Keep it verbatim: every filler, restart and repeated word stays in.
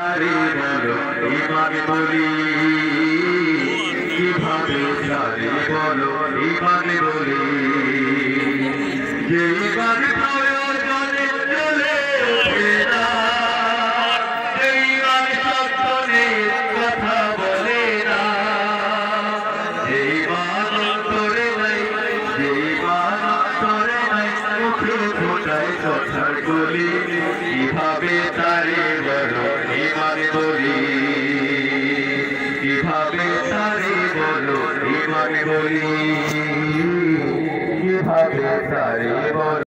তারে বলো ইমান বলি কিভাবে তারে বলো ইমান বলি যে ইমান প্রয়োজনে চলে না যে ইমান সত্যনে কথা বলে না যে ইমান অন্তরে নাই যে ইমান অন্তরে নাই মুখে ফোটায় কথার বলি কিভাবে তারে বলো ইমান বলি কিভাবে তারে বলো ইমান বলি কিভাবে তারে